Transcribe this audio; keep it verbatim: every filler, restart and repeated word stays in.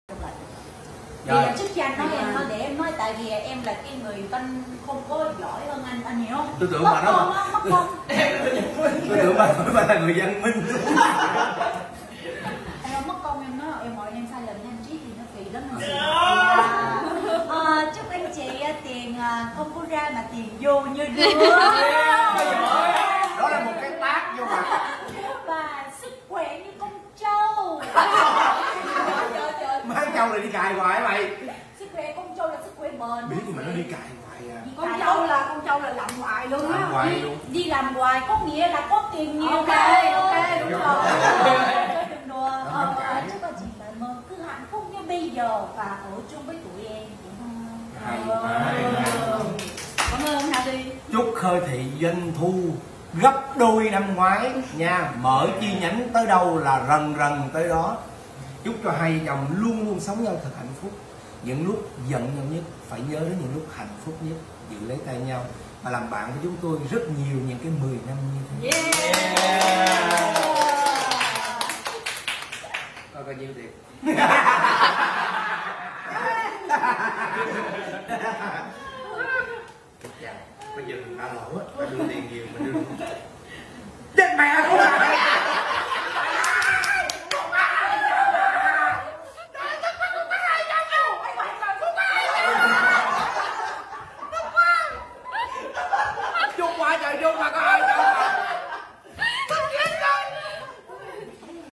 Thì là trước khi anh nói em thôi, để em nói tại vì em là cái người anh không có giỏi hơn anh, anh hiểu không? Tôi tưởng mất bà đó con mà. á, mất con. Tôi tưởng bà bà là người văn minh. Em không mất công em nói em hỏi em sai lầm nha anh Trí thì nó kỳ lắm rồi. À, chúc anh chị tiền không có ra mà tiền vô như đưa. Đó là một cái tác vô mặt. Và sức khỏe như con trâu. Má trâu này đi cài hoài mày. Sức khỏe con trâu là sức khỏe bền. Biết mà nó đi cài hoài à. Con trâu là con trâu là làm hoài luôn á. Làm hoài luôn. Đi làm hoài có nghĩa là có tiền nhiều. Ok, mà. ok, đúng rồi. Đừng đùa. Ờ, ờ, chúc anh chị phải mơ cứ hạnh phúc như bây giờ và ở chung với tụi em. Hay, hay, hay. Cảm ơn Hà Đi. Chúc Khơi Thị doanh thu gấp đôi năm ngoái nha, mở chi nhánh tới đâu là rần rần tới đó. Chúc cho hai chồng luôn luôn sống nhau thật hạnh phúc. Những lúc giận nhau nhất phải nhớ đến những lúc hạnh phúc nhất, giữ lấy tay nhau và làm bạn với chúng tôi rất nhiều những cái mười năm như thế. Yeah. Yeah. Coi coi nhiêu tiền. Bây giờ mình đã lỗ á, phải đưa tiền nhiều mình đưa. Chết mẹ không à.